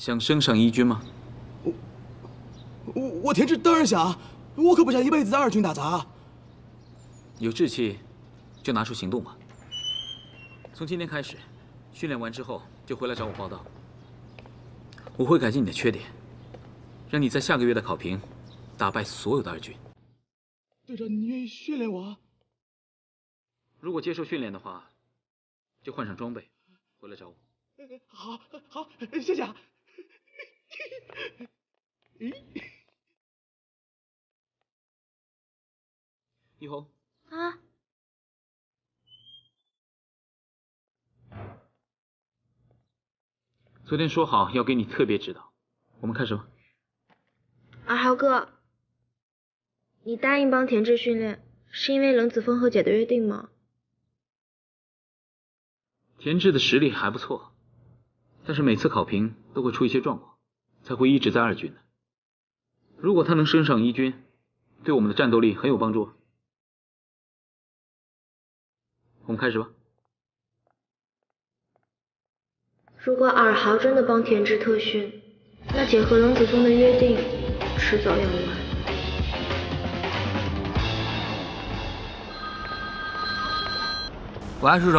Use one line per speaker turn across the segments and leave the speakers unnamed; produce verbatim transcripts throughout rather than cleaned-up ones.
想升上一军吗？
我我我田志当然想，我可不想一辈子在二军打杂。
有志气，就拿出行动吧。从今天开始，训练完之后就回来找我报到。我会改进你的缺点，让你在下个月的考评打败所有的二军。
队长，你愿意训练我？
如果接受训练的话，就换上装备，回来找我。
好，好，谢谢啊。
一红
啊，
昨天说好要给你特别指导，我们开始吧。
二豪哥，你答应帮田志训练，是因为冷子枫和姐的约定吗？
田志的实力还不错，但是每次考评都会出一些状况，才会一直在二军的。如果他能升上一军，对我们的战斗力很有帮助。我们开始吧。
如果尔豪真的帮田志特训，那姐和冷子枫的约定迟早要完。
喂，叔叔。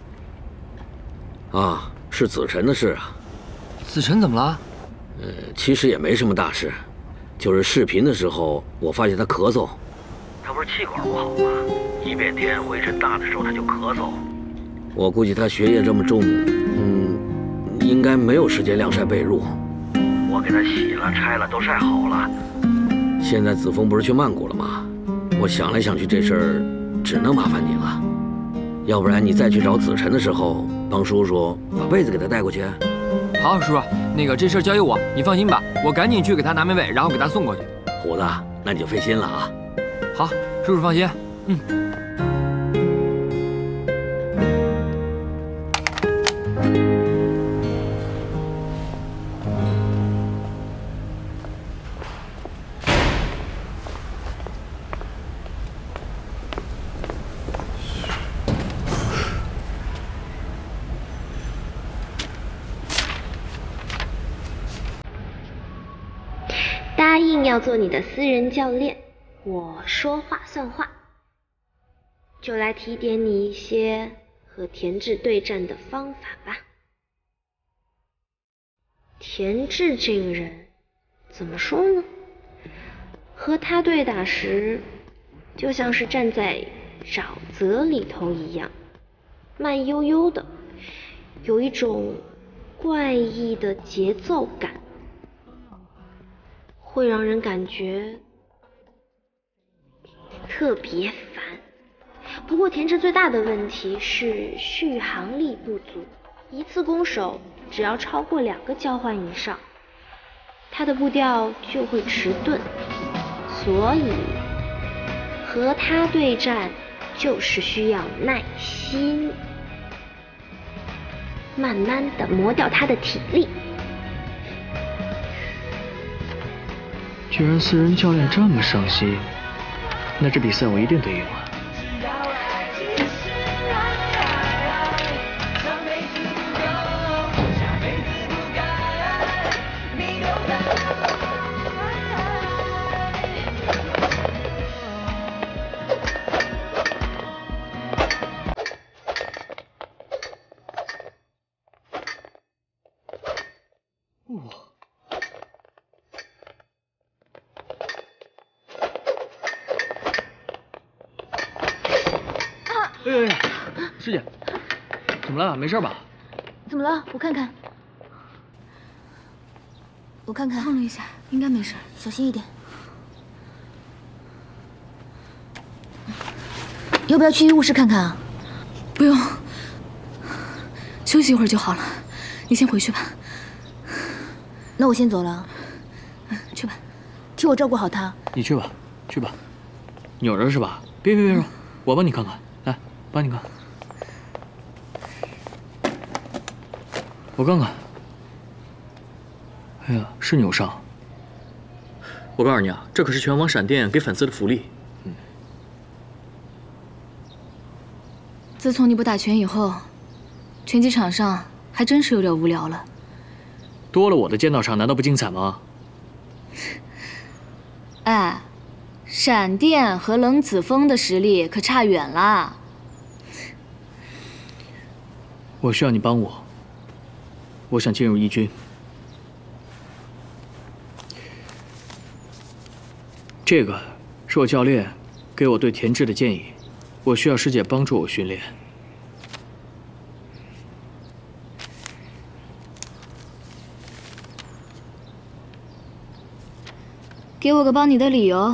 啊，是子晨的事啊。
子晨怎么了？
呃，其实也没什么大事，就是视频的时候，我发现他咳嗽。他不是气管不好吗？一变天灰尘大的时候他就咳嗽。我估计他学业这么重，嗯，应该没有时间晾晒被褥。我给他洗了拆了都晒好了。现在子枫不是去曼谷了吗？我想来想去，这事儿只能麻烦你了。要不然你再去找子晨的时候，帮叔叔把被子给他带过去。
好，叔叔，那个这事儿交给我，你放心吧，我赶紧去给他拿棉被，然后给他送过去。
虎子，那你就费心了啊。
好，叔叔放心。嗯。
答应要做你的私人教练，我说话算话，就来提点你一些和田志对战的方法吧。田志这个人怎么说呢？和他对打时，就像是站在沼泽里头一样，慢悠悠的，有一种怪异的节奏感。会让人感觉特别烦。不过田志最大的问题是续航力不足，一次攻守只要超过两个交换以上，他的步调就会迟钝。所以和他对战就是需要耐心，慢慢的磨掉他的体力。
居然私人教练这么上心，那这比赛我一定得赢了。哎呀，师姐，怎么了？没事吧？
怎么了？我看看，我看看，碰了一下，应该没事，小心一点。要不要去医务室看看啊？
不用，休息一会儿就好了。你先回去吧。
那我先走了。
嗯，去吧。
替我照顾好他。
你去吧，去吧。扭着是吧？别别别说，我帮你看看。来，帮你看。我看看。哎呀，是扭伤。我告诉你啊，这可是拳王闪电给粉丝的福利。嗯。
自从你不打拳以后，拳击场上还真是有点无聊了。
多了我的剑道场，难道不精彩吗？
哎，闪电和冷子峰的实力可差远了。
我需要你帮我，我想进入义军。这个是我教练给我对田志的建议，我需要师姐帮助我训练。
给我个帮你的理由。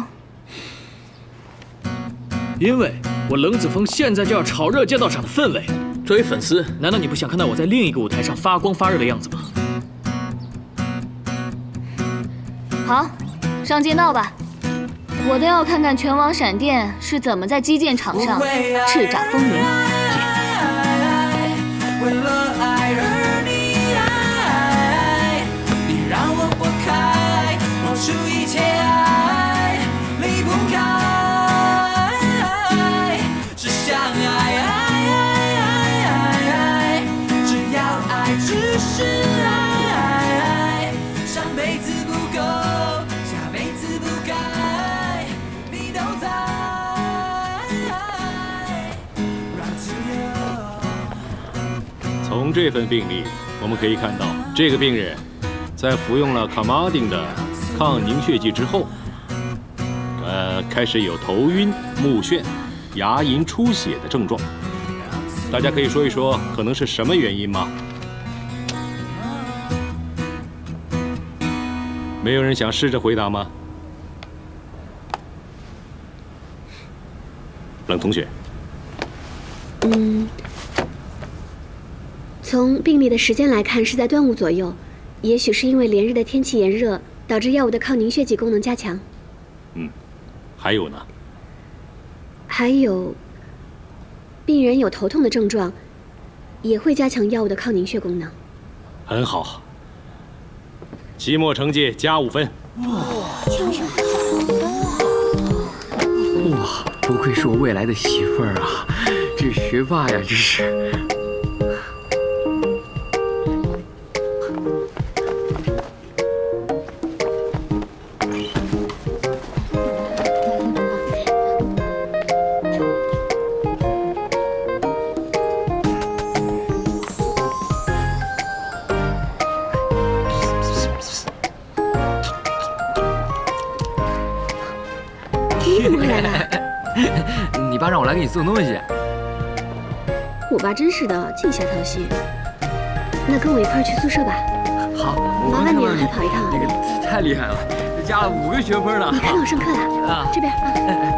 因为我冷子峰现在就要炒热剑道场的氛围。
作为粉丝，
难道你不想看到我在另一个舞台上发光发热的样子吗？
好，上剑道吧。我倒要看看拳王闪电是怎么在击剑场上叱咤风云。为了爱而溺爱，你让我活开，付出一切爱，离不开，只想爱爱爱爱爱，只要爱，只是爱爱爱，上辈子不够，下辈子不该，你都在，让自由。
从这份病历，我们可以看到，这个病人在服用了卡马丁的抗凝血剂之后，呃，开始有头晕、目眩、牙龈出血的症状。大家可以说一说，可能是什么原因吗？没有人想试着回答吗？冷同学。
嗯，从病例的时间来看，是在端午左右，也许是因为连日的天气炎热。 导致药物的抗凝血剂功能加强。
嗯，还有呢？
还有，病人有头痛的症状，也会加强药物的抗凝血功能。
很好，期末成绩加五分。
哇，加五分！
哇，不愧是我未来的媳妇儿啊，这学霸呀，这是。 你爸让我来给你送东西。
我爸真是的，净瞎操心。那跟我一块儿去宿舍吧。
好，
麻烦你了，还跑一趟。
这个太厉害了，加了五个学分呢。
你看我上课了啊，这边啊。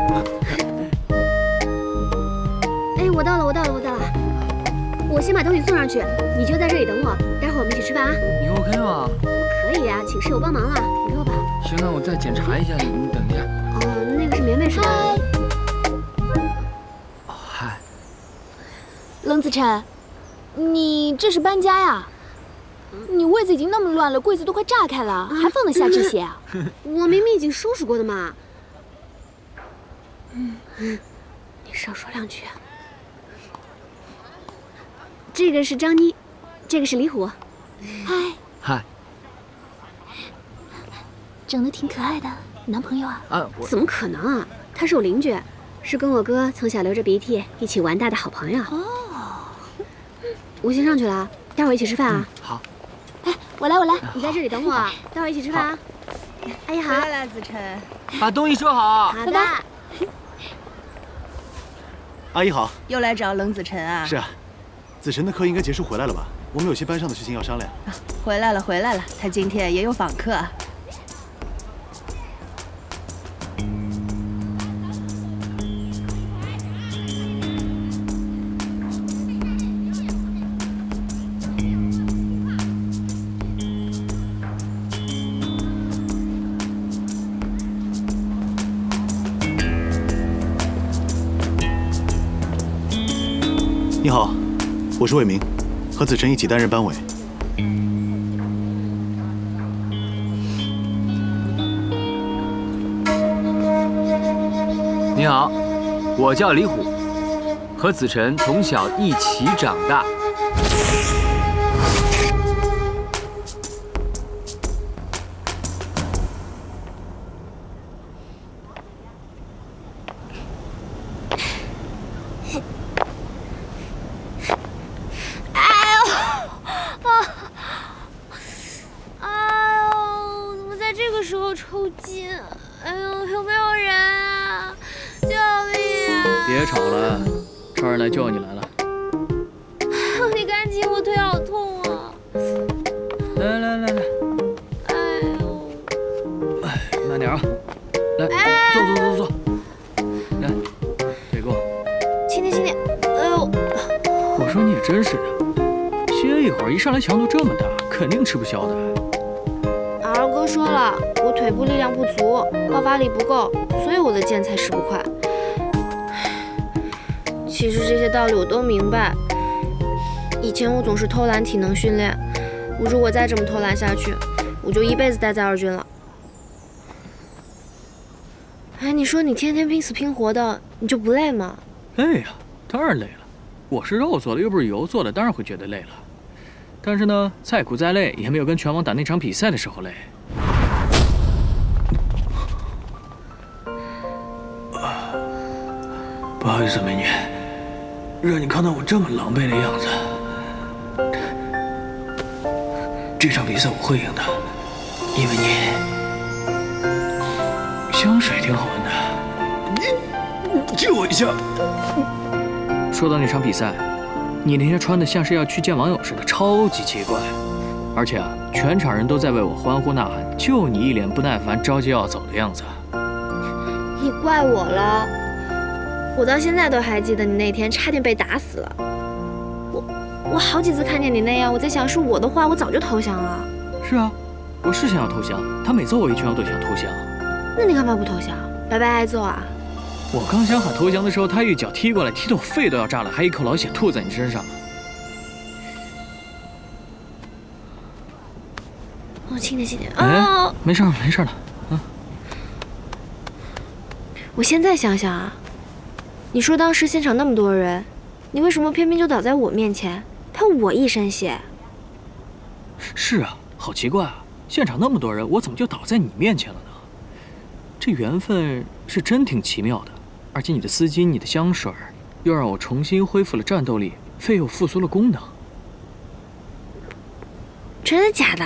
哎，我到了，我到了，我到了。我先把东西送上去，你就在这里等我，待会儿我们一起吃饭啊。
你 OK 吗？
可以呀，请室友帮忙了，你陪我吧。
行，那我再检查一下，你你等一下。
哦，那个是棉被是吧？
冷子辰，你这是搬家呀？你位子已经那么乱了，柜子都快炸开了，还放得下这些啊？
我明明已经收拾过的嘛。嗯，你少说两句。这个是张妮，这个是李虎。
嗨。
嗨。
长得挺可爱的，男朋友啊？
啊，怎么可能啊？他是我邻居，是跟我哥从小流着鼻涕一起玩大的好朋友。哦。 我先上去了，待会儿一起吃饭啊。
嗯、好。
哎，我来，我来，
你在这里等我，待会儿一起吃饭啊。阿姨好。
回来了，子辰。
把东西收好。
好的。
阿姨好。
又来找冷子辰啊？
是啊。子辰的课应该结束回来了吧？我们有些班上的事情要商量。
啊、回来了，回来了，他今天也有访客。
你好，我是魏明，和子辰一起担任班委。
你好，我叫李虎，和子辰从小一起长大。
我抽筋！哎呦，有没有人啊？救命啊！
别吵了，超人来救你来了。
你赶紧，我腿好痛啊！
来来来来，
哎呦，
哎，慢点啊！来，坐坐坐坐。来，腿给我。
轻点轻点。哎呦！
我说你也真是的，歇一会儿，一上来强度这么大，肯定吃不消的。
二哥说了，我腿部力量不足，爆发力不够，所以我的剑才使不快。其实这些道理我都明白。以前我总是偷懒体能训练，我如果再这么偷懒下去，我就一辈子待在二军了。哎，你说你天天拼死拼活的，你就不累吗？
累呀，当然累了。我是肉做的，又不是油做的，当然会觉得累了。但是呢，再苦再累，也没有跟拳王打那场比赛的时候累。不好意思，美女，让你看到我这么狼狈的样子。这场比赛我会赢的，因为你香水挺好闻的。你救我一下！说到那场比赛，你那天穿的像是要去见网友似的，超级奇怪。而且啊，全场人都在为我欢呼呐喊，就你一脸不耐烦、着急要走的样子。
你怪我了，我到现在都还记得你那天差点被打死了。我我好几次看见你那样，我在想，是我的话，我早就投降了。
是啊，我是想要投降，他每揍我一拳，我都想投降。
那你干嘛不投降？白白挨揍啊？
我刚想喊投降的时候，他一脚踢过来，踢得我肺都要炸了，还一口老血吐在你身上。
哦，轻点轻点。
哎，
哦，
没事了没事了，啊。
我现在想想啊，你说当时现场那么多人，你为什么偏偏就倒在我面前，喷我一身血？
是啊，好奇怪啊，现场那么多人，我怎么就倒在你面前了呢？这缘分是真挺奇妙的。而且你的丝巾、你的香水，又让我重新恢复了战斗力，肺又复苏了功能。
真的假的？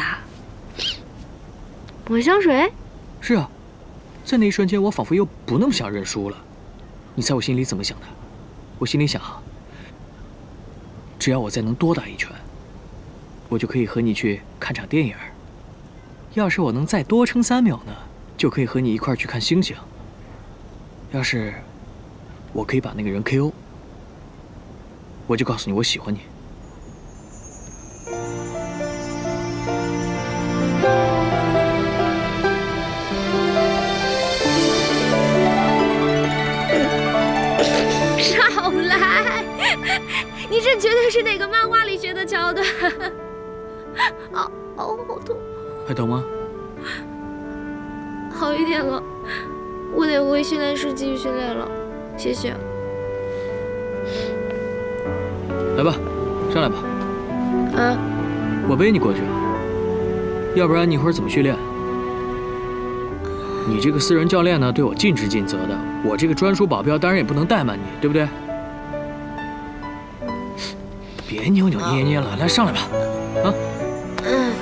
我香水？
是啊，在那一瞬间，我仿佛又不那么想认输了。你猜我心里怎么想的？我心里想，只要我再能多打一拳，我就可以和你去看场电影。要是我能再多撑三秒呢，就可以和你一块去看星星。要是我可以把那个人 K O， 我就告诉你我喜欢你。
少来！你这绝对是哪个漫画里学的桥段？哦哦，好痛！
还疼吗？
好一点了，我得回训练室继续训练了。谢谢。
来吧，上来吧。
啊，
我背你过去啊，要不然你一会儿怎么训练？你这个私人教练呢，对我尽职尽责的，我这个专属保镖当然也不能怠慢你，对不对？别扭扭捏捏了，来上来吧，啊。
嗯。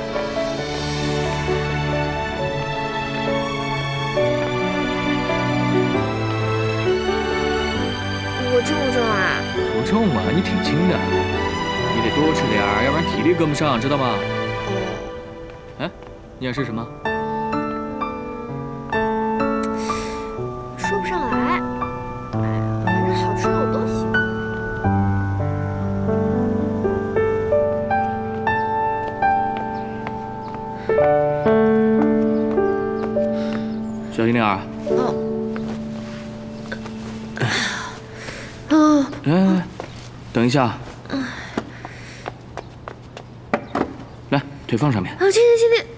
我重不重啊？
不重吧，你挺轻的，你得多吃点儿，要不然体力跟不上，知道吗？
哦。
哎，你想吃什么？
说不上来，哎呀，反正好吃的我都喜欢。
小心点儿。
哦。哦。
来来来，等一下。来，腿放上面。
啊，轻点轻点。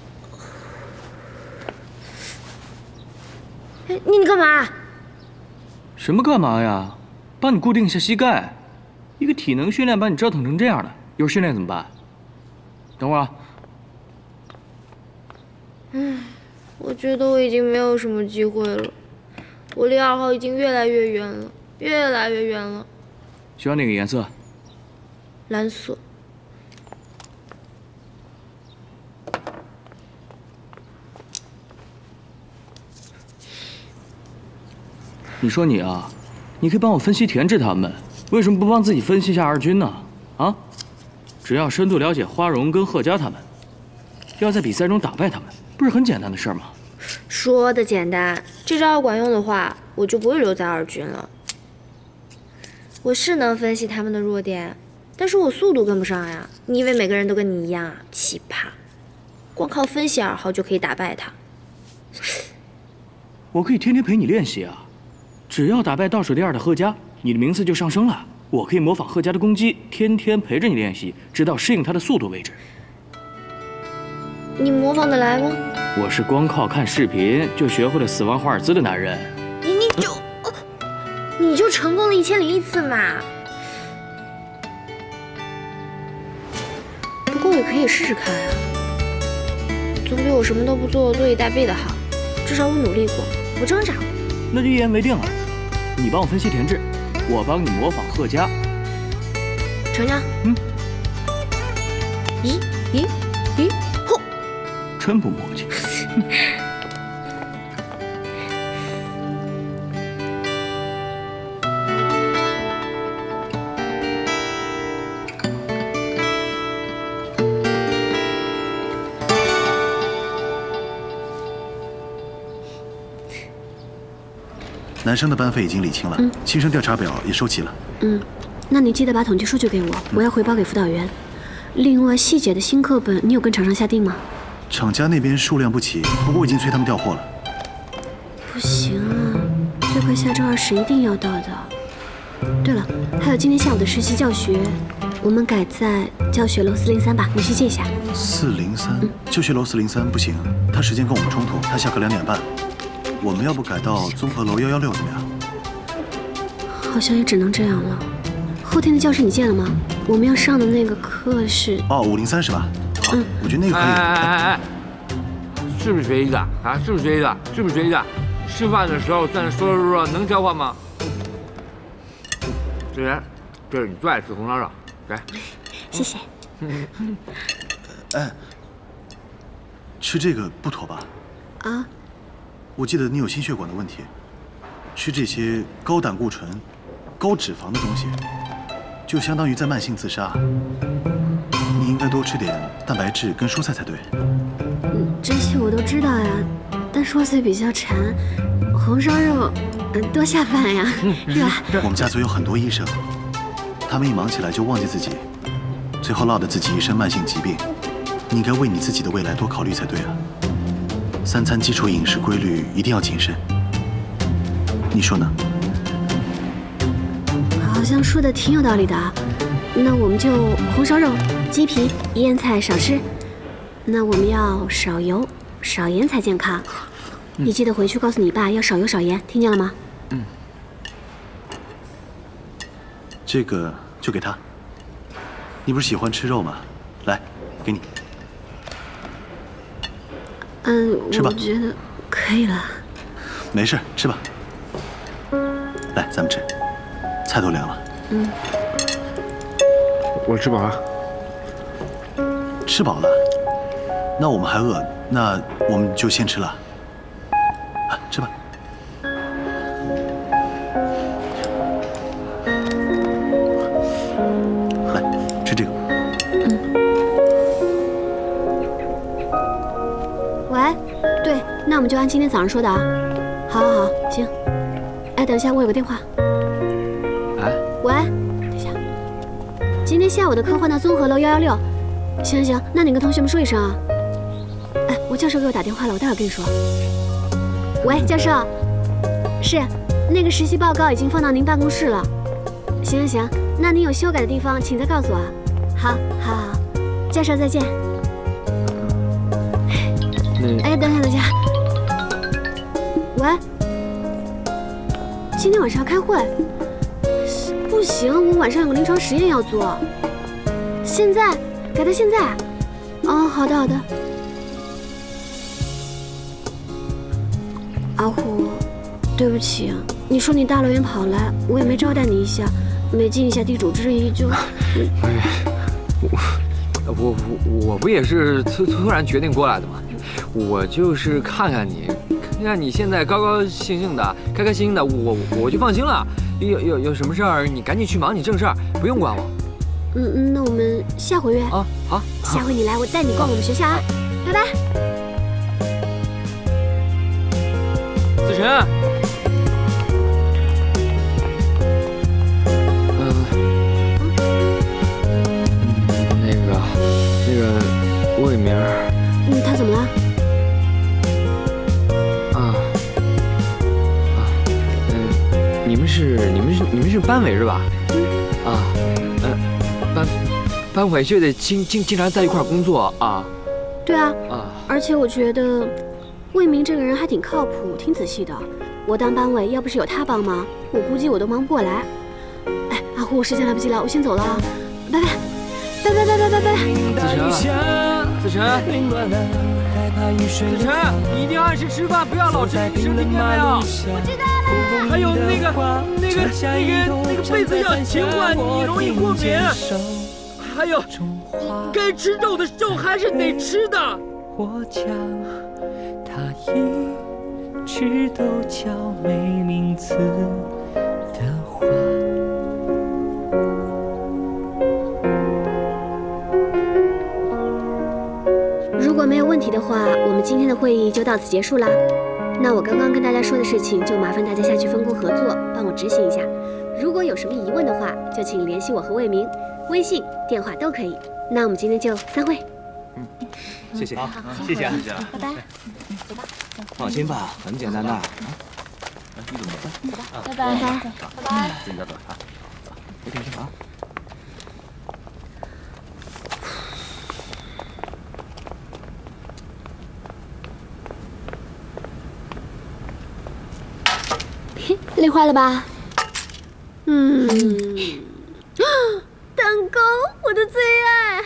哎，你你干嘛？
什么干嘛呀？帮你固定一下膝盖。一个体能训练把你折腾成这样的，一会儿训练怎么办？等会儿啊。
嗯，我觉得我已经没有什么机会了。我离二号已经越来越远了，越来越远了。
喜欢哪个颜色？
蓝色。
你说你啊，你可以帮我分析田志他们，为什么不帮自己分析一下二军呢？啊，只要深度了解花荣跟贺佳他们，要在比赛中打败他们，不是很简单的事吗？
说的简单，这招要管用的话，我就不会留在二军了。我是能分析他们的弱点，但是我速度跟不上呀。你以为每个人都跟你一样啊？奇葩，光靠分析二号就可以打败他？
我可以天天陪你练习啊，只要打败倒数第二的贺佳，你的名次就上升了。我可以模仿贺佳的攻击，天天陪着你练习，直到适应他的速度为止。
你模仿得来吗？
我是光靠看视频就学会了死亡华尔兹的男人。
你你就、呃、你就成功了一千零一次嘛。不过也可以试试看啊，总比我什么都不做坐以待毙的好。至少我努力过，我挣扎过。
那就一言为定了，你帮我分析田志，我帮你模仿贺佳。
成交。
嗯。
咦咦咦！吼！
真不默契。
男生的班费已经理清了，嗯、新生调查表也收齐了。
嗯，那你记得把统计数据给我，我要汇报给辅导员。另外，细节的新课本你有跟厂商下定吗？
厂家那边数量不齐，不过已经催他们调货了。
不行啊，最快下周二十一定要到的。对了，还有今天下午的实习教学，我们改在教学楼四零三吧，你去记一下。
四零三，教学楼四零三不行，他时间跟我们冲突，他下课两点半。我们要不改到综合楼幺幺六怎么样？
好像也只能这样了。后天的教室你见了吗？我们要上的那个课是……
哦，五零三是吧？好，嗯，我觉得那个可以。
哎哎哎哎，是不是学医的啊？是不是学医的？是不是学医的？吃饭的时候算说说说能交换吗？志源，这是你最爱吃的红烧肉，来，
谢谢。
哎，吃这个不妥吧？
啊？
我记得你有心血管的问题，吃这些高胆固醇、高脂肪的东西，就相当于在慢性自杀。你应该多吃点蛋白质跟蔬菜才对。
嗯，这些我都知道呀，但是我嘴比较馋，红烧肉，嗯，多下饭呀，是吧？
我们家族有很多医生，他们一忙起来就忘记自己，最后落得自己一身慢性疾病。你应该为你自己的未来多考虑才对啊。三餐基础饮食规律一定要谨慎，你说呢？
好像说的挺有道理的啊。那我们就红烧肉、鸡皮、腌菜少吃。那我们要少油、少盐才健康。你记得回去告诉你爸要少油少盐，听见了吗？
嗯。这个就给他。你不是喜欢吃肉吗？来，给你。
嗯，
吃吧。
我觉得可以了。
没事，吃吧。来，咱们吃，菜都凉了。
嗯。
我吃饱了。
吃饱了？那我们还饿，那我们就先吃了。啊，吃吧。来，吃这个。
嗯。喂，对，那我们就按今天早上说的啊。好，好，好，行。哎，等一下，我有个电话。
哎。
喂，等一下。今天下午的课换到综合楼幺幺六。行行，那你跟同学们说一声啊。哎，我教授给我打电话了，我待会儿跟你说。喂，教授，是，那个实习报告已经放到您办公室了。行行行，那您有修改的地方，请再告诉我。好，好，好，教授再见。哎，等一下，等一下。喂，今天晚上要开会。不行，我晚上有个临床实验要做。现在。改到现在，哦，好的好的。阿虎，对不起，你说你大老远跑来，我也没招待你一下，没尽一下地主之谊就……
哎呀，我我我我不也是突突然决定过来的吗？我就是看看你，
那你现在高高兴兴的，开开心心的，我我就放心了。有有有什么事儿，你赶紧去忙你正事儿，不用管我。
嗯嗯，那我们下回约
啊。好，
下回你来，我带你逛我们学校啊。拜拜。
子晨。嗯。那个，那个魏明。
嗯，他怎么了？
啊啊，嗯，你们是你们是你们是班委是吧？啊，呃，班班委就得经经经常在一块儿工作啊。
对啊。
啊。
而且我觉得魏明这个人还挺靠谱，挺仔细的。我当班委，要不是有他帮忙，我估计我都忙不过来。哎，阿虎，我时间来不及了，我先走了啊，拜拜，拜拜拜拜拜拜。
子晨，子晨，子晨，你一定要按时吃饭，不要老吃零食，听见没有？
我知道了。
还有那个那个那个那个被子要勤换，你容易过敏。还有，该吃肉的肉还是得吃的。
我讲，他一直都叫没名字的话。
如果没有问题的话，我们今天的会议就到此结束啦。那我刚刚跟大家说的事情，就麻烦大家下去分工合作，帮我执行一下。如果有什么疑问的话，就请联系我和魏明，微信、电话都可以。那我们今天就散会。
嗯，谢谢，
好，
谢谢啊，
谢谢，拜拜。走吧，走。
放心吧，很简单的。
你怎么走？走吧，拜拜，拜拜，拜拜。
自己走啊，走，别停车啊。
累坏了吧？嗯，蛋糕，我的最爱。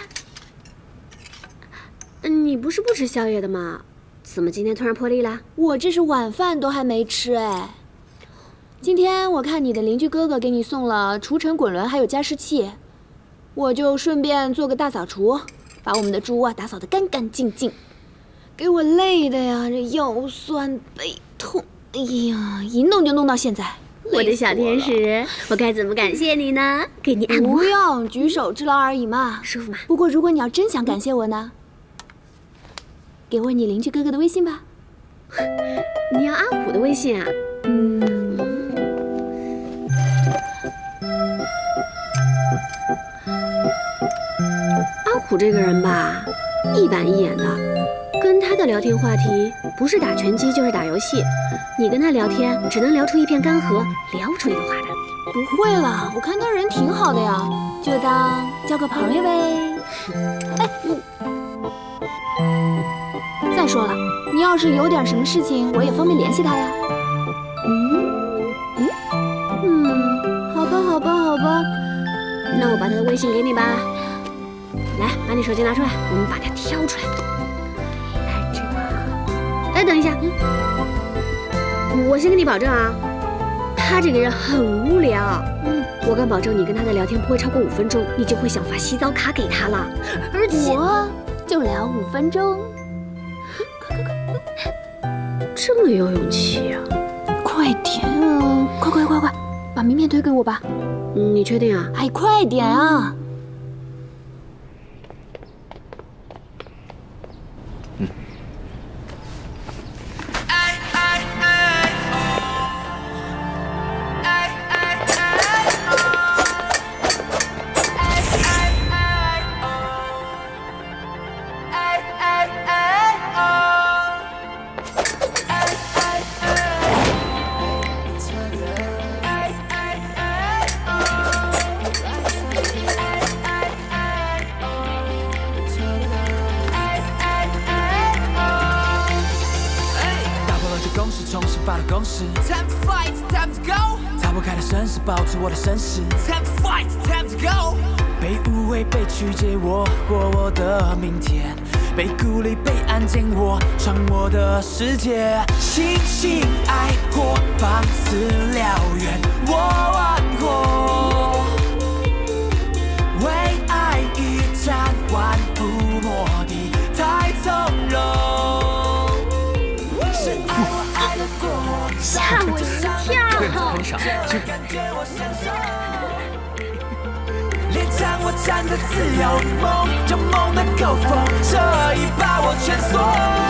你不是不吃宵夜的吗？怎么今天突然破例啦？
我这是晚饭都还没吃哎。今天我看你的邻居哥哥给你送了除尘滚轮还有加湿器，我就顺便做个大扫除，把我们的猪啊打扫得干干净净。给我累的呀，这腰酸背痛。哎呀，一弄就弄到现在，
我的小天使，我该怎么感谢你呢？给你按摩？
不用，举手之劳而已嘛，
舒服吗？
不过如果你要真想感谢我呢，给我你邻居哥哥的微信吧。
你要阿虎的微信啊？嗯。阿虎这个人吧，一板一眼的。跟他的聊天话题不是打拳击就是打游戏，你跟他聊天只能聊出一片干涸，聊不出一个话来。
不会了，我看他人挺好的呀，就当交个朋友呗。哎，再说了，你要是有点什么事情，我也方便联系他呀。
嗯嗯嗯，好吧好吧好吧，那我把他的微信给你吧。来，把你手机拿出来，我们把它挑出来。哎，等一下，嗯，我先跟你保证啊，他这个人很无聊。嗯，我敢保证你跟他的聊天不会超过五分钟，你就会想发洗澡卡给他了。而且
我就聊五分钟，
快快快，这么有勇气啊！
快点啊，快快快快，把名片推给我吧。
嗯，你确定啊？
哎，快点啊！
保持我的绅士 Time to fight, time to go 被误会，被曲解，我过我的明天，被孤立，被安静，我闯我的世界，星星爱火，放肆燎原，我玩火，为爱一战，万夫莫敌，太从容，是爱我爱
上。
连将我站得自由，梦就梦得够疯，这一把我全锁。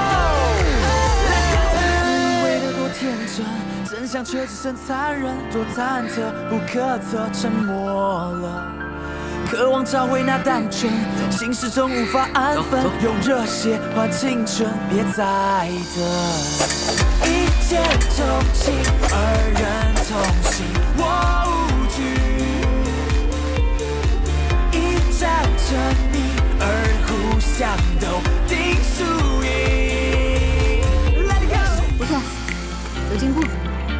以为的多天真，真相却只剩残忍，多忐忑，不可测，沉默了。渴望找回那单纯，心始终无法安分，用热血换青春，别再等。一见钟情，二人同行，我无惧。照着你，而互相都定输赢。
不错，有进步。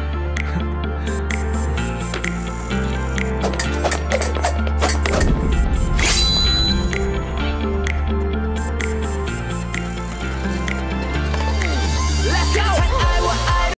Let's go！ 爱我爱。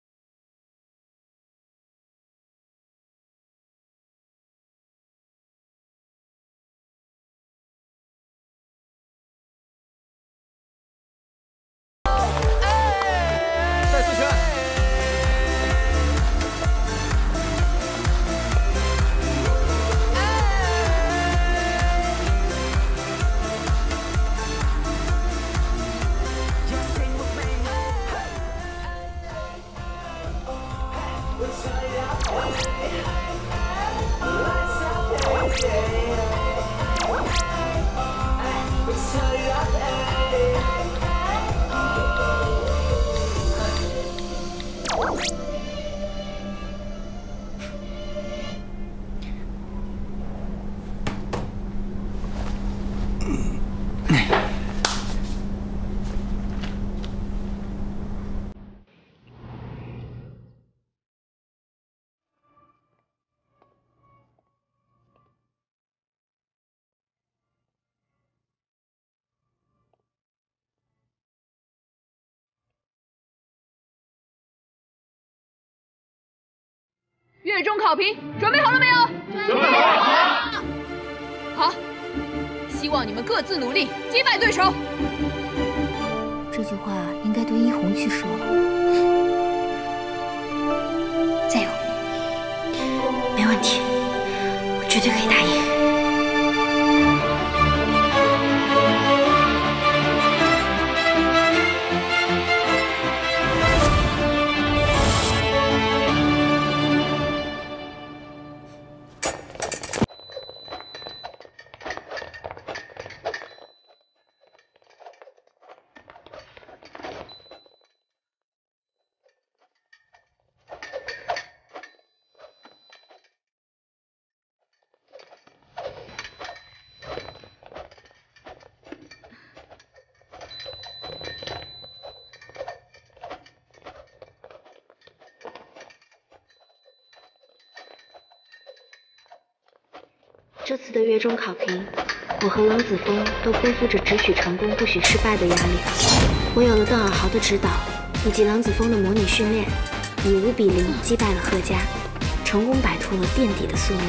月中考评准备好了没有？
准备好了。
好，希望你们各自努力，击败对手。
这句话应该对一红去说。加油！没问题，我绝对可以打赢。
这次的月中考评，我和冷子峰都背负着只许成功不许失败的压力。我有了邓尔豪的指导，以及冷子峰的模拟训练，以五比零击败了贺家，成功摆脱了垫底的宿命。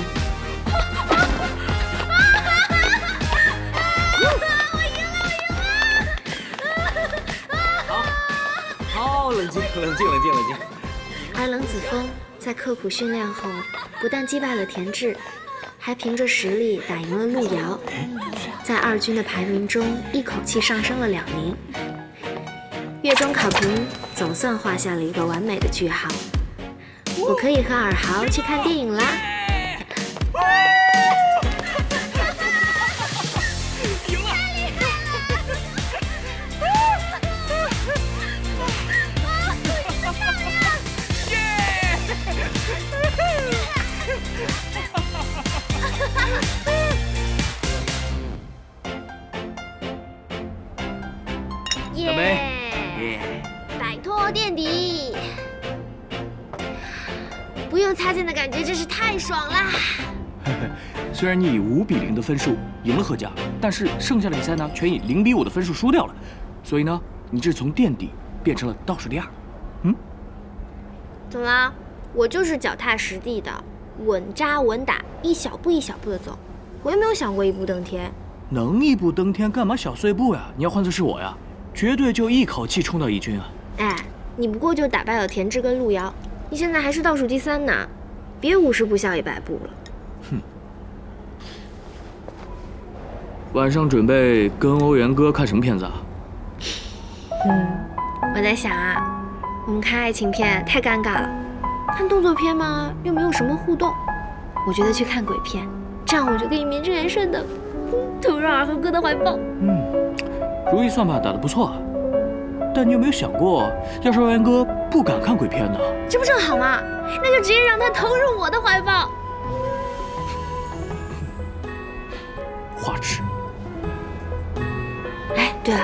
好，冷静，冷静，冷静，冷静。
而冷子峰在刻苦训练后，不但击败了田志，还凭着实力打赢了陆遥，在二军的排名中一口气上升了两名。月中考评总算画下了一个完美的句号，我可以和尔豪去看电影啦！
小梅，
耶！摆脱垫底，不用擦肩的感觉真是太爽啦！
虽然你以五比零的分数赢了贺家，但是剩下的比赛呢，全以零比五的分数输掉了。所以呢，你这是从垫底变成了倒数第二。嗯？
怎么了？我就是脚踏实地的，稳扎稳打，一小步一小步的走。我又没有想过一步登天。
能一步登天，干嘛小碎步呀？你要换作是我呀，绝对就一口气冲到一军啊！
哎，你不过就打败了田志跟陆遥，你现在还是倒数第三呢。 别五十步笑一百步了。
哼。晚上准备跟欧阳哥看什么片子啊？
嗯，我在想啊，我们看爱情片太尴尬了，看动作片嘛又没有什么互动，我觉得去看鬼片，这样我就可以名正言顺的投入尔和哥的怀抱。
嗯，如意算盘打得不错，但你有没有想过，要是欧阳哥不敢看鬼片呢？
这不正好吗？那就直接让他投入我的怀抱。
花痴。
哎，对了，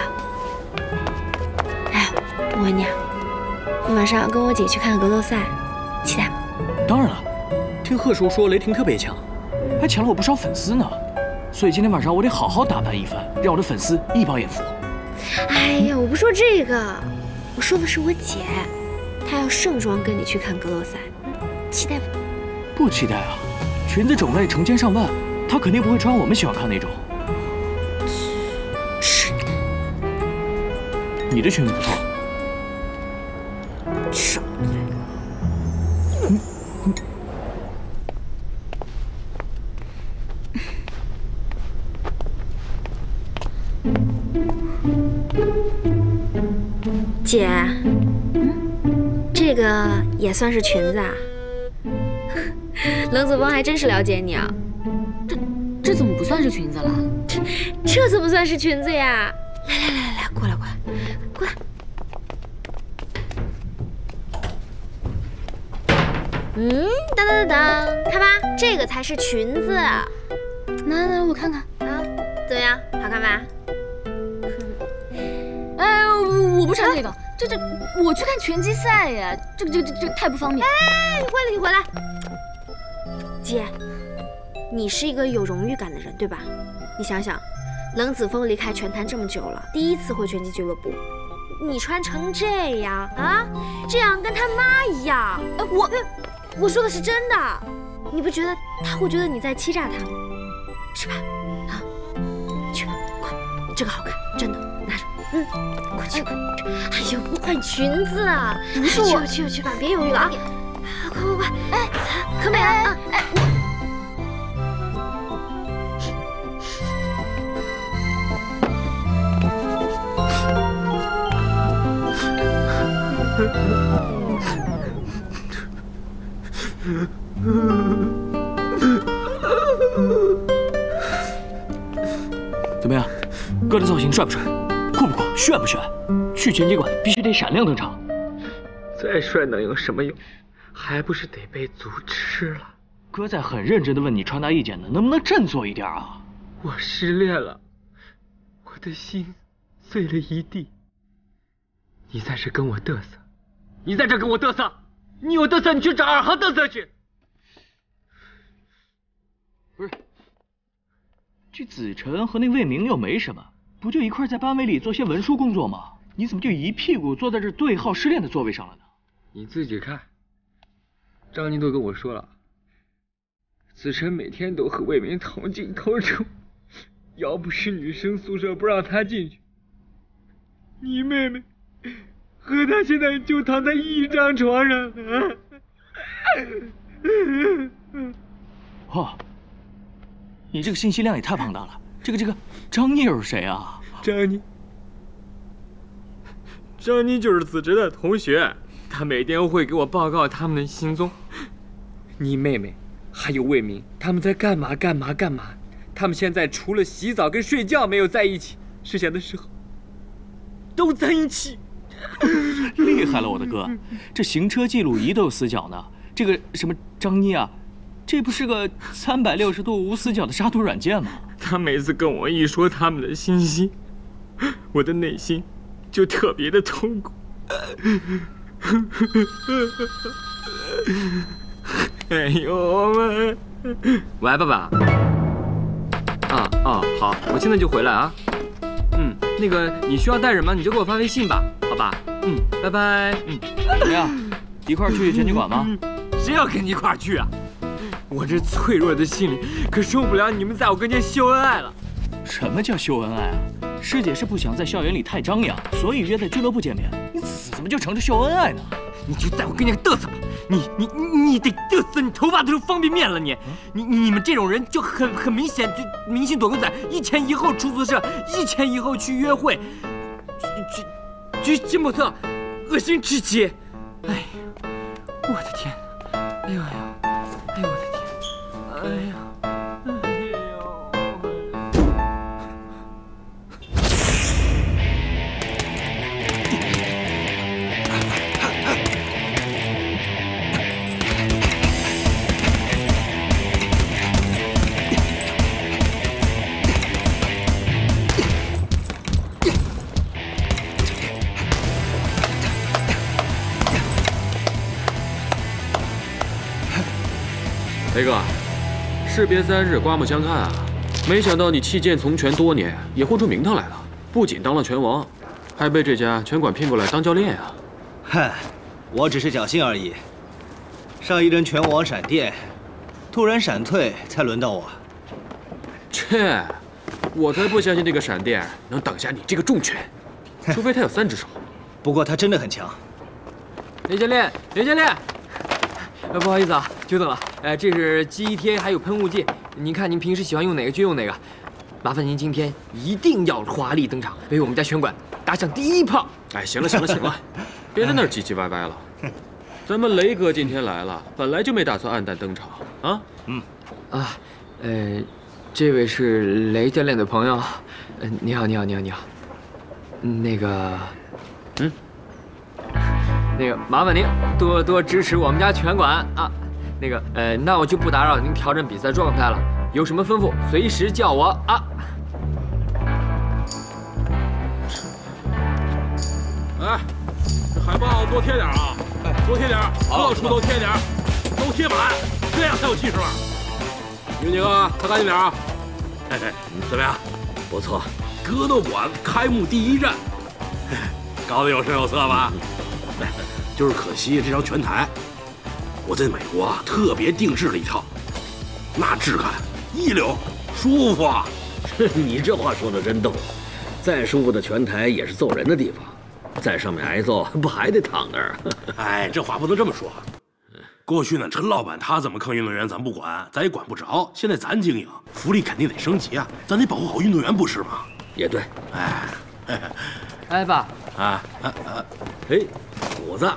哎，我问你啊，你晚上要跟我姐去看格斗赛，期待吗？
当然了，听贺叔说雷霆特别强，还抢了我不少粉丝呢，所以今天晚上我得好好打扮一番，让我的粉丝一饱眼福。
哎呀，我不说这个，我说的是我姐，她要盛装跟你去看格斗赛，期待不？
不期待啊，裙子种类成千上万，她肯定不会穿我们喜欢看那种。
是，
你的裙子不错。
少。
嗯
姐，嗯，这个也算是裙子啊？冷子枫还真是了解你啊。
这这怎么不算是裙子了？
这这怎么算是裙子呀？来来来来来，过来过来过来。嗯，当当当当，看吧，这个才是裙子。来
来来，我看看
啊，怎么样？好看吧？
哎，我不穿这个，这这我去看拳击赛呀，这个这个这个太不方便。
哎，你回来你回来，姐，你是一个有荣誉感的人，对吧？你想想，冷子枫离开拳坛这么久了，第一次回拳击俱乐部，你穿成这样啊，这样跟他妈一样。哎，我我说的是真的，你不觉得他会觉得你在欺诈他吗？是吧？啊，去吧，快，这个好看，真的，拿着。嗯，快去快！哎呦，换裙子啊！不是我，去吧去吧，别犹豫了啊！快快快！哎，可美了啊！哎，
怎么样，哥的造型帅不帅？酷不酷？炫不炫？去拳击馆必须得闪亮登场。
再帅能有什么用？还不是得被族吃了。
哥在很认真的问你传达意见呢，能不能振作一点啊？
我失恋了，我的心碎了一地。你在这跟我嘚瑟，你在这跟我嘚瑟，你有嘚瑟你去找二航嘚瑟去。
不是，这子晨和那魏明又没什么。不就一块在班委里做些文书工作吗？你怎么就一屁股坐在这对号失恋的座位上了呢？
你自己看，张妮都跟我说了，子晨每天都和魏明同进同出，要不是女生宿舍不让他进去，你妹妹和他现在就躺在一张床上了。
哦，你这个信息量也太庞大了。这个这个张妮又是谁啊？
张妮，张妮就是子晨的同学，她每天会给我报告他们的行踪。你妹妹还有魏明，他们在干嘛干嘛干嘛？他们现在除了洗澡跟睡觉没有在一起，剩下的时候都在一起。
厉害了，我的哥，这行车记录仪都有死角呢。这个什么张妮啊，这不是个三百六十度无死角的杀毒软件吗？
他每次跟我一说他们的信息，我的内心就特别的痛苦。哎呦喂！喂，爸爸。啊啊，好，我现在就回来啊。嗯，那个你需要带人吗？你就给我发微信吧，好吧？嗯，拜拜。嗯，
怎么样？一块儿去拳击馆吗？
谁要跟你一块儿去啊？我这脆弱的心里可受不了你们在我跟前秀恩爱了。
什么叫秀恩爱啊？师姐是不想在校园里太张扬，所以约在俱乐部见面。你怎么就成着秀恩爱呢？
你就在我跟前嘚瑟吧，你你你得嘚瑟，你头发都是方便面了，你你你们这种人就很很明显，就明星躲狗仔，一前一后出宿舍，一前一后去约会，居居心叵测，恶心至极。哎，我的天，哎呦哎呦，哎呦我的天，哎呀。
雷哥，士别三日，刮目相看啊！没想到你弃剑从拳多年，也混出名堂来了。不仅当了拳王，还被这家拳馆聘过来当教练啊！
嗨，我只是侥幸而已。上一任拳王闪电，突然闪退，才轮到我。
切，我才不相信这个闪电能挡下你这个重拳，除非他有三只手。
不过他真的很强。
雷教练，雷教练。 呃，不好意思啊，久等了。呃，这是肌贴还有喷雾剂，您看您平时喜欢用哪个就用哪个。麻烦您今天一定要华丽登场，为我们家拳馆打响第一炮。
哎，行了行了行了，别在那儿唧唧歪歪了。咱们雷哥今天来了，本来就没打算暗淡登场啊。
嗯，啊，呃，这位是雷教练的朋友。呃，你好，你好，你好，你好。那个，嗯。 那个，麻烦您多多支持我们家拳馆啊！那个，呃，那我就不打扰您调整比赛状态了，有什么吩咐随时叫我啊！
哎，这海报多贴点啊！哎，多贴点，各处都贴点，都贴满，这样才有气势嘛！云宁啊，擦干净点啊！嘿嘿，怎么样？
不错，
格斗馆开幕第一战，搞得有声有色吧？
就是可惜这张拳台，我在美国啊特别定制了一套，那质感一流，舒服啊！
你这话说的真逗，再舒服的拳台也是揍人的地方，在上面挨揍不还得躺那儿？
哎，这话不能这么说。过去呢，陈老板他怎么坑运动员咱不管，咱也管不着。现在咱经营，福利肯定得升级啊，咱得保护好运动员，不是吗？
也对。
哎，
哎爸，
啊啊啊！
哎，虎子。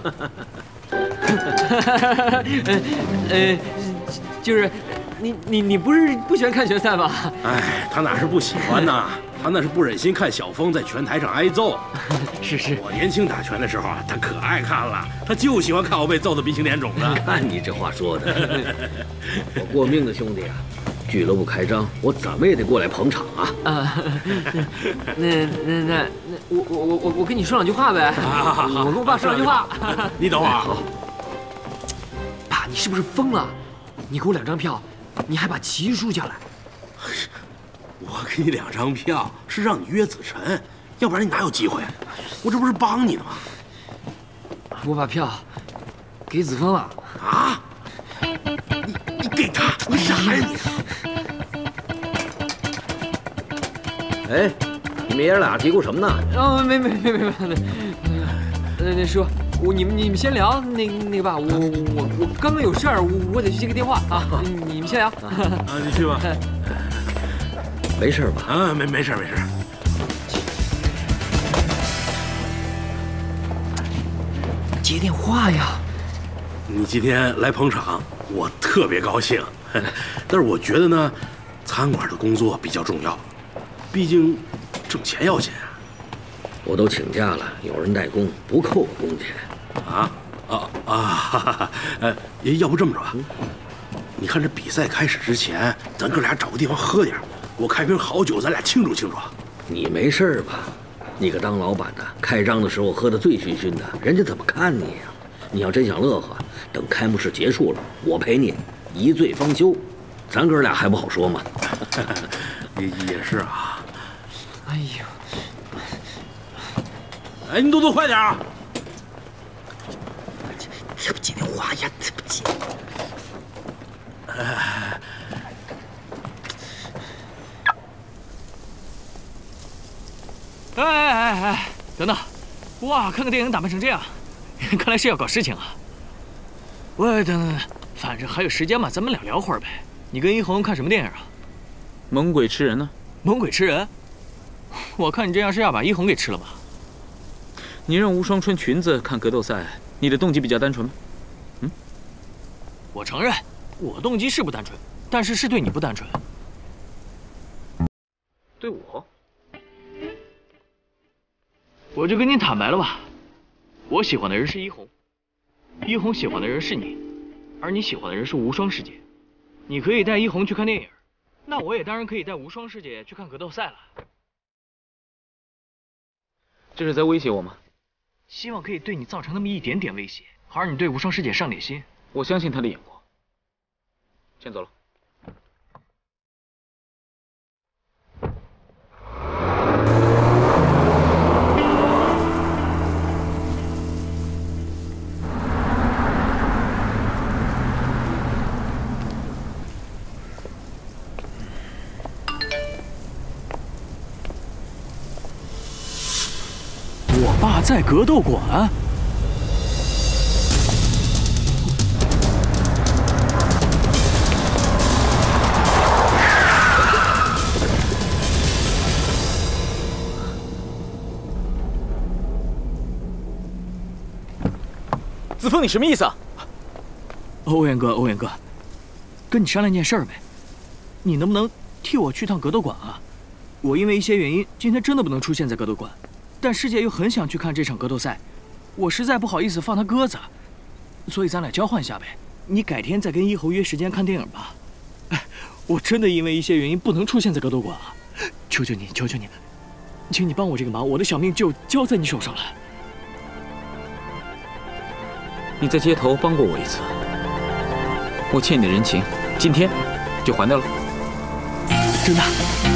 呃呃，就是你你你不是不喜欢看拳赛吗？
哎，他哪是不喜欢呢？他那是不忍心看小峰在拳台上挨揍。
是是，
我年轻打拳的时候啊，他可爱看了，他就喜欢看我被揍得鼻青脸肿的。
看你这话说的，我过命的兄弟啊！俱乐部开张，我怎么也得过来捧场啊！
啊，那那那那，我我我我我跟你说两句话呗。我跟我爸说两句话。
你等会儿。
好。爸，你是不是疯了？你给我两张票，你还把棋输下来。
我给你两张票是让你约子晨，要不然你哪有机会？我这不是帮你呢吗？
我把票给子枫了。
啊？你你给他？你傻呀你！
哎，你们爷俩嘀咕什么呢？
哦，没没没没没，那那那叔，我你们你们先聊，那那个爸，我我我刚刚有事儿，我我得去接个电话啊，你们先聊。
啊，你去吧。
没事吧？
啊，没没事没事。
接电话呀！
你今天来捧场，我特别高兴。但是我觉得呢，餐馆的工作比较重要，毕竟挣钱要紧啊。
我都请假了，有人代工，不扣我工钱。
啊啊啊！哈哈呃，要不这么着吧，你看这比赛开始之前，咱哥俩找个地方喝点，我开瓶好酒，咱俩庆祝庆祝。
你没事吧？你个当老板的，开张的时候喝得醉醺醺的，人家怎么看你呀？你要真想乐呵，等开幕式结束了，我陪你一醉方休，咱哥俩还不好说吗？
也也是啊。
哎呀，
哎，你动作快点啊！
接不接电话呀？接不接？
哎。
哎哎哎哎，等等！哇，看个电影打扮成这样， 看来是要搞事情啊。我等等，反正还有时间嘛，咱们俩聊会儿呗。你跟一红看什么电影啊？
猛鬼吃人呢？
猛鬼吃人？我看你这样是要把一红给吃了吧？
你让无双穿裙子看格斗赛，你的动机比较单纯吗？嗯，
我承认，我动机是不单纯，但是是对你不单纯。
对我？
我就跟你坦白了吧，我喜欢的人是一红，一红喜欢的人是你，而你喜欢的人是无双世界。你可以带一红去看电影，那我也当然可以带无双世界去看格斗赛了。
这是在威胁我吗？
希望可以对你造成那么一点点威胁，好让你对无双世界上点心。
我相信他的眼光。先走了。
我爸在格斗馆。
子枫，你什么意思啊？
欧阳哥，欧阳哥，跟你商量件事儿呗，你能不能替我去趟格斗馆啊？我因为一些原因，今天真的不能出现在格斗馆。但师姐又很想去看这场格斗赛，我实在不好意思放她鸽子，所以咱俩交换一下呗。你改天再跟一猴约时间看电影吧。哎，我真的因为一些原因不能出现在格斗馆啊，求求你，求求你，请你帮我这个忙，我的小命就交在你手上了。
你在街头帮过我一次，我欠你的人情，今天就还掉了。
真的。